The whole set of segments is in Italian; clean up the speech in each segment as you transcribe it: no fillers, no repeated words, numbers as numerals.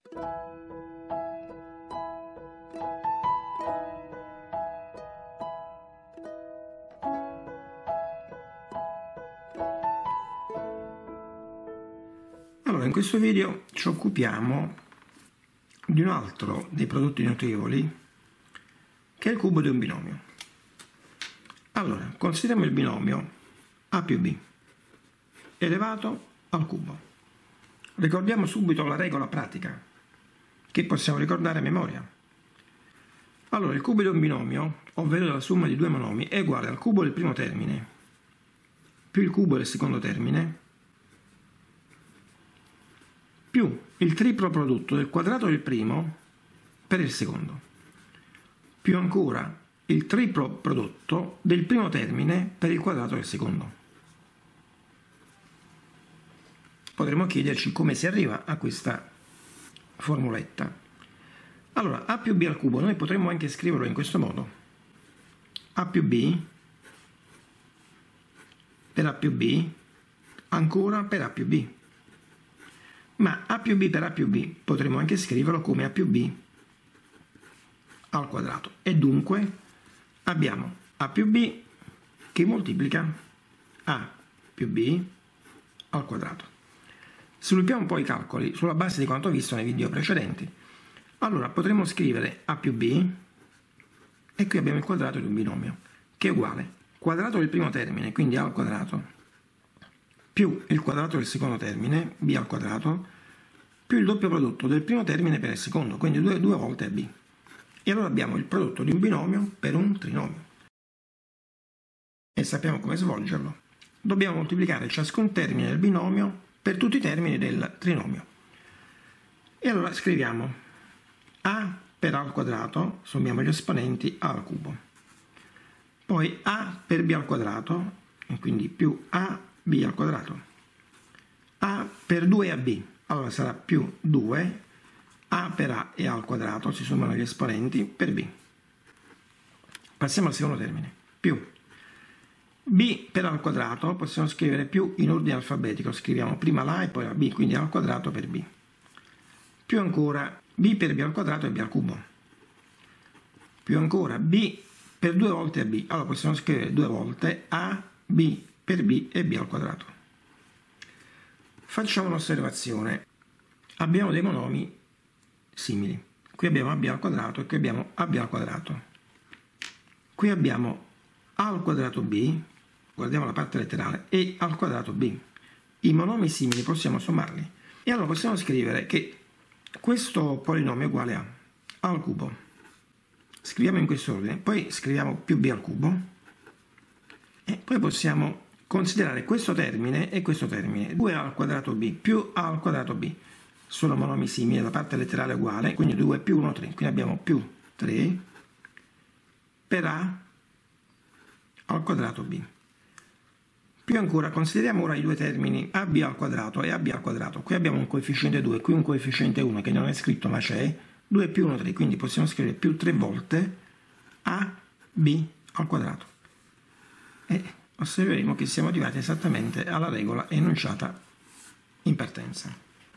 Allora, in questo video ci occupiamo di un altro dei prodotti notevoli, che è il cubo di un binomio. Allora, consideriamo il binomio a più b elevato al cubo. Ricordiamo subito la regola pratica, che possiamo ricordare a memoria. Allora, il cubo di un binomio, ovvero la somma di due monomi, è uguale al cubo del primo termine più il cubo del secondo termine più il triplo prodotto del quadrato del primo per il secondo, più ancora il triplo prodotto del primo termine per il quadrato del secondo. Potremmo chiederci come si arriva a questa formuletta. Allora, a più b al cubo, noi potremmo anche scriverlo in questo modo: a più b per a più b ancora per a più b. Ma a più b per a più b potremmo anche scriverlo come a più b al quadrato. E dunque abbiamo a più b che moltiplica a più b al quadrato. Sviluppiamo un po' i calcoli sulla base di quanto visto nei video precedenti. Allora potremmo scrivere a più b, e qui abbiamo il quadrato di un binomio, che è uguale quadrato del primo termine, quindi a al quadrato, più il quadrato del secondo termine, b al quadrato, più il doppio prodotto del primo termine per il secondo, quindi due volte b. E allora abbiamo il prodotto di un binomio per un trinomio. E sappiamo come svolgerlo. Dobbiamo moltiplicare ciascun termine del binomio per tutti i termini del trinomio. E allora scriviamo a per a al quadrato, sommiamo gli esponenti a al cubo. Poi a per b al quadrato, e quindi più ab al quadrato. A per 2ab, allora sarà più 2, a per a e a al quadrato, si sommano gli esponenti, per b. Passiamo al secondo termine, più b per a al quadrato, possiamo scrivere più in ordine alfabetico, scriviamo prima la e poi la b, quindi a al quadrato per b. Più ancora b per b al quadrato e b al cubo. Più ancora b per 2 volte ab, allora possiamo scrivere 2 volte a b per b e b al quadrato. Facciamo un'osservazione. Abbiamo dei monomi simili. Qui abbiamo ab al quadrato e qui abbiamo ab al quadrato. Qui abbiamo a al quadrato b, guardiamo la parte letterale, e al quadrato b. I monomi simili possiamo sommarli. E allora possiamo scrivere che questo polinomio è uguale a al cubo. Scriviamo in questo ordine, poi scriviamo più b al cubo e poi possiamo considerare questo termine e questo termine. 2a al quadrato b più a al quadrato b sono monomi simili, la parte letterale è uguale, quindi 2 più 1, 3. Quindi abbiamo più 3 per a al quadrato b. Più ancora, consideriamo ora i due termini ab al quadrato e ab al quadrato. Qui abbiamo un coefficiente 2, qui un coefficiente 1 che non è scritto ma c'è. 2 più 1, 3, quindi possiamo scrivere più 3 volte ab al quadrato. E osserveremo che siamo arrivati esattamente alla regola enunciata in partenza.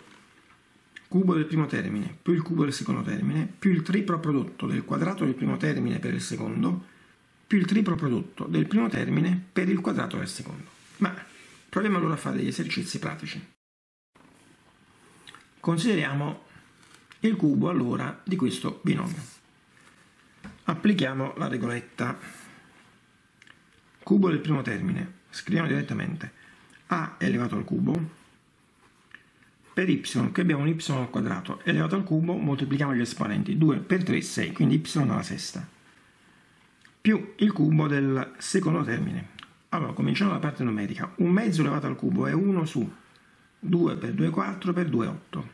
Cubo del primo termine più il cubo del secondo termine più il triplo prodotto del quadrato del primo termine per il secondo più il triplo prodotto del primo termine per il quadrato del secondo. Ma proviamo allora a fare degli esercizi pratici. Consideriamo il cubo allora di questo binomio. Applichiamo la regoletta. Cubo del primo termine, scriviamo direttamente a elevato al cubo per y, qui abbiamo un y al quadrato, elevato al cubo, moltiplichiamo gli esponenti, 2 per 3, 6, quindi y alla sesta, più il cubo del secondo termine. Allora, cominciamo dalla parte numerica. Un mezzo elevato al cubo è 1 su 2 per 2, 4 per 2, 8.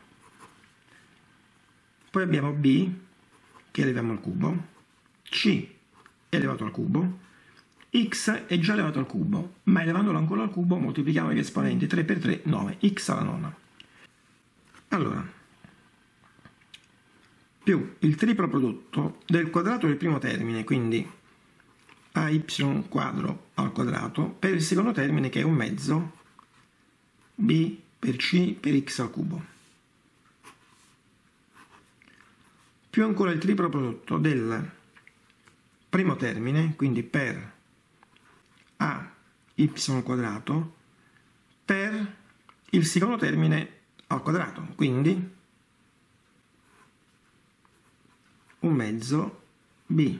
Poi abbiamo b, che eleviamo al cubo, c elevato al cubo, x è già elevato al cubo, ma elevandolo ancora al cubo moltiplichiamo gli esponenti, 3 per 3, 9, x alla nona. Allora, più il triplo prodotto del quadrato del primo termine, quindi ay quadro al quadrato, per il secondo termine che è un mezzo, b per c per x al cubo. più ancora il triplo prodotto del primo termine, quindi per ay quadrato, per il secondo termine al quadrato, quindi un mezzo b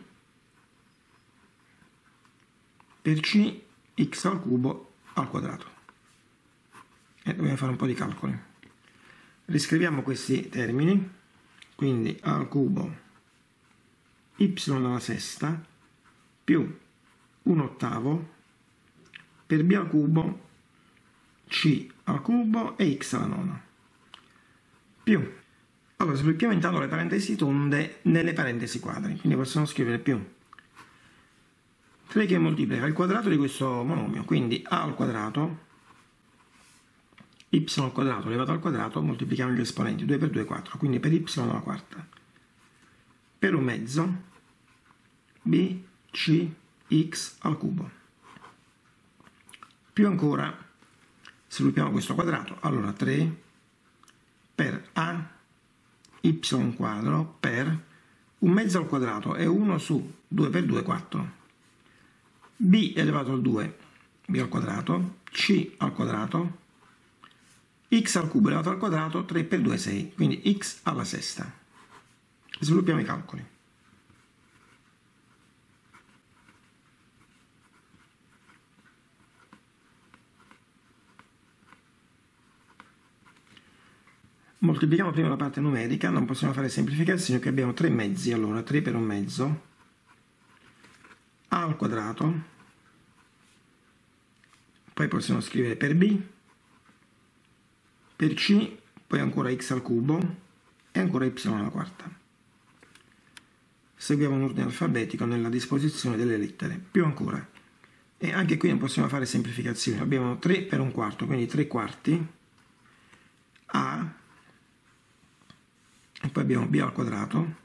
per c x al cubo al quadrato. E dobbiamo fare un po' di calcoli. Riscriviamo questi termini, quindi a al cubo y alla sesta più 1/8 per b al cubo c al cubo e x alla nona più. Allora sviluppiamo intanto le parentesi tonde nelle parentesi quadri, quindi possiamo scrivere più 3 che moltiplica il quadrato di questo monomio, quindi a al quadrato y al quadrato elevato al quadrato, moltiplichiamo gli esponenti, 2 per 2 è 4, quindi per y alla quarta, per un mezzo b c x al cubo, più ancora sviluppiamo questo quadrato, allora 3 per a y quadro per un mezzo al quadrato è 1 su 2 per 2 è 4, b elevato al 2 b al quadrato, c al quadrato, x al cubo elevato al quadrato, 3 per 2 è 6, quindi x alla sesta. Sviluppiamo i calcoli. Moltiplichiamo prima la parte numerica, non possiamo fare semplificazioni, che abbiamo 3 mezzi, allora 3 per un mezzo, a al quadrato, poi possiamo scrivere per b, per c, poi ancora x al cubo e ancora y alla quarta. Seguiamo un ordine alfabetico nella disposizione delle lettere, più ancora. E anche qui non possiamo fare semplificazioni, abbiamo 3 per un quarto, quindi 3 quarti, a, e poi abbiamo b al quadrato,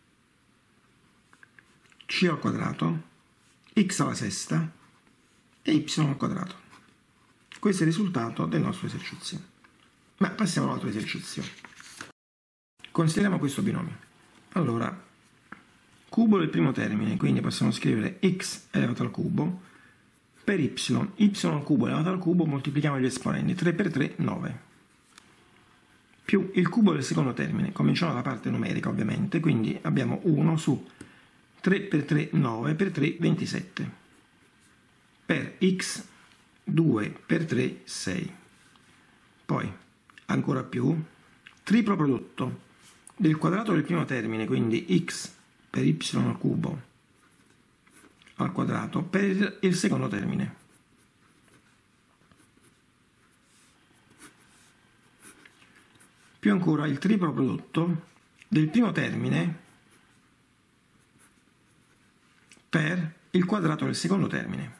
c al quadrato, x alla sesta e y al quadrato. Questo è il risultato del nostro esercizio. Ma passiamo all'altro esercizio. Consideriamo questo binomio. Allora, cubo del primo termine, quindi possiamo scrivere x elevato al cubo per y al cubo elevato al cubo, moltiplichiamo gli esponenti, 3 per 3, 9. Più il cubo del secondo termine, cominciamo dalla parte numerica ovviamente, quindi abbiamo 1 su 3 per 3, 9 per 3, 27, per x 2 per 3, 6. Poi, ancora più, triplo prodotto del quadrato del primo termine, quindi x per y al cubo al quadrato, per il secondo termine. Più ancora il triplo prodotto del primo termine per il quadrato del secondo termine.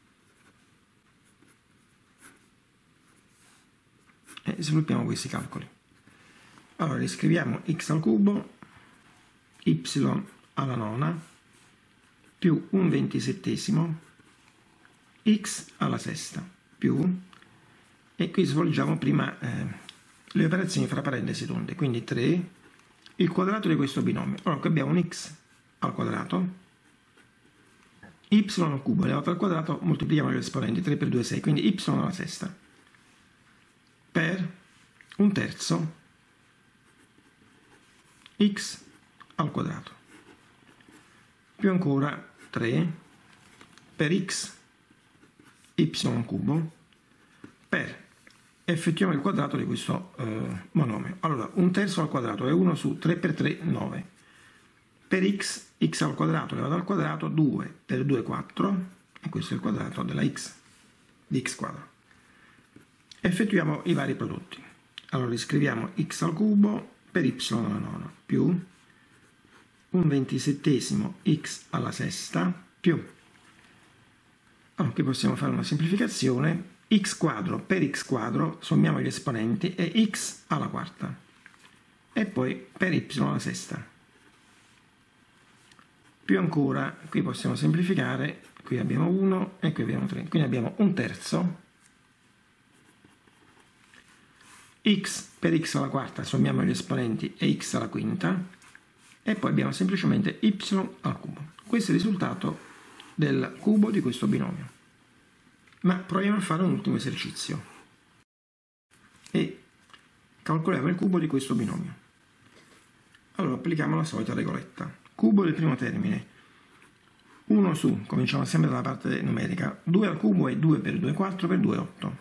E sviluppiamo questi calcoli. Allora riscriviamo x al cubo, y alla nona, più un 27esimo, x alla sesta, più, e qui svolgiamo prima le operazioni fra parentesi tonde, quindi 3, il quadrato di questo binomio. Allora qui abbiamo un x al quadrato, y al cubo elevato al quadrato, moltiplichiamo gli esponenti, 3 per 2 è 6, quindi y alla sesta, per un terzo x al quadrato, più ancora 3 per x y al cubo per, effettuiamo il quadrato di questo monomio. Allora, un terzo al quadrato è 1 su 3 per 3, 9. Per x al quadrato elevato al quadrato, 2 per 2, 4, e questo è il quadrato della x, di x quadro. Effettuiamo i vari prodotti. Allora, riscriviamo x al cubo per y alla nona, più un 27esimo x alla sesta, più, allora, qui possiamo fare una semplificazione, x quadro per x quadro, sommiamo gli esponenti, è x alla quarta, e poi per y alla sesta. Più ancora, qui possiamo semplificare, qui abbiamo 1 e qui abbiamo 3, quindi abbiamo un terzo, x per x alla quarta, sommiamo gli esponenti, è x alla quinta, e poi abbiamo semplicemente y al cubo. Questo è il risultato del cubo di questo binomio. Ma proviamo a fare un ultimo esercizio e calcoliamo il cubo di questo binomio. Allora applichiamo la solita regoletta. Cubo del primo termine, 1 su, cominciamo sempre dalla parte numerica, 2 al cubo è 2 per 2 è 4 per 2 è 8.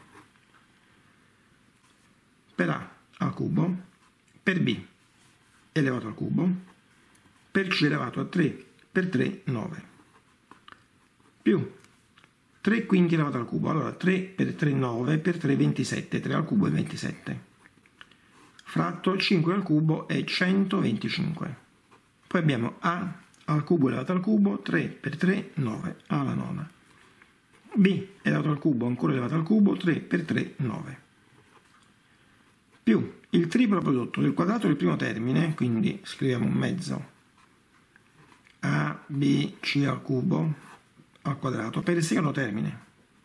Per a al cubo, per b elevato al cubo, per c elevato a 3 per 3 9, più 3 quinti elevato al cubo, allora 3 per 3 9 per 3 27, 3 al cubo è 27, fratto 5 al cubo è 125. Poi abbiamo a al cubo elevato al cubo, 3 per 3 9, a alla nona, b elevato al cubo ancora elevato al cubo, 3 per 3 9, più il triplo prodotto del quadrato del primo termine, quindi scriviamo un mezzo a, b, c al cubo al quadrato per il secondo termine.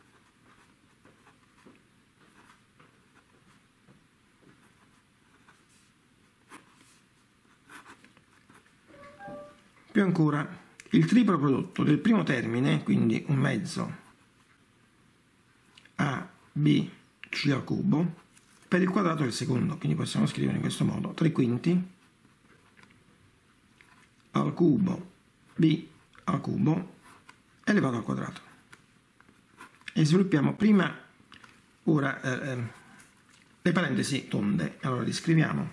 Più ancora il triplo prodotto del primo termine, quindi un mezzo a, b, c al cubo per il quadrato del secondo, quindi possiamo scrivere in questo modo 3 quinti al cubo b al cubo elevato al quadrato. E sviluppiamo prima ora le parentesi tonde, allora li scriviamo.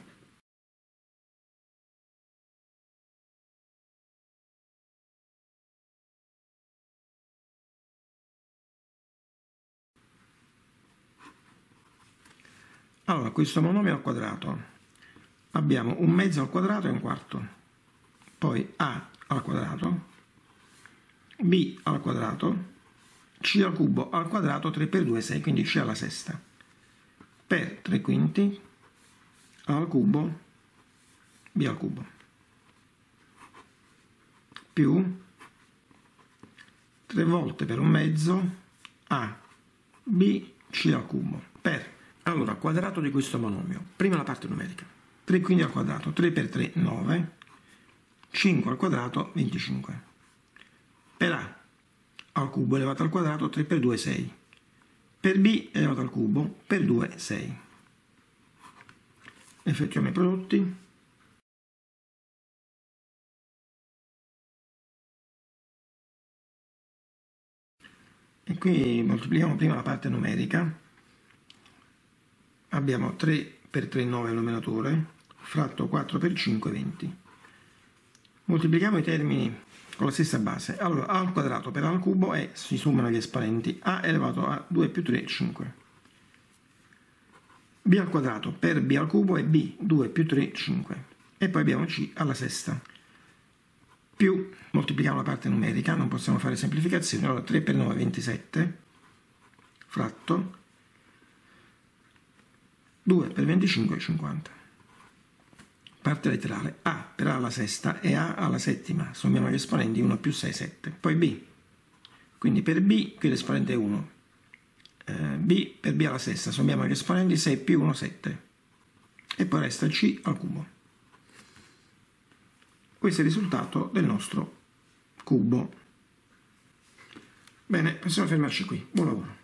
Allora, questo monomio al quadrato abbiamo un mezzo al quadrato e un quarto, poi a al quadrato, b al quadrato, c al cubo al quadrato, 3 per 2 è 6, quindi c alla sesta, per 3 quinti al cubo b al cubo, più 3 volte per un mezzo a, b, c al cubo, per, allora, quadrato di questo monomio, prima la parte numerica, 3 quinti al quadrato, 3 per 3 9, 5 al quadrato 25, per a al cubo elevato al quadrato 3 per 2 6, per b elevato al cubo per 2 6. Effettuiamo i prodotti. E qui moltiplichiamo prima la parte numerica. Abbiamo 3 per 3 9 al numeratore, fratto 4 per 5 20. Moltiplichiamo i termini con la stessa base. Allora, a al quadrato per a al cubo si sommano gli esponenti, a elevato a 2 più 3 5. b al quadrato per b al cubo è b, 2 più 3 5. E poi abbiamo c alla sesta. Più, moltiplichiamo la parte numerica, non possiamo fare semplificazioni, allora 3 per 9 27, fratto 2 per 25 50. Parte letterale, a per a alla sesta e a alla settima, sommiamo gli esponenti 1 più 6 7, poi b, quindi per b qui l'esponente è 1, b per b alla sesta, sommiamo gli esponenti 6 più 1 7, e poi resta c al cubo. Questo è il risultato del nostro cubo. Bene, possiamo fermarci qui, buon lavoro.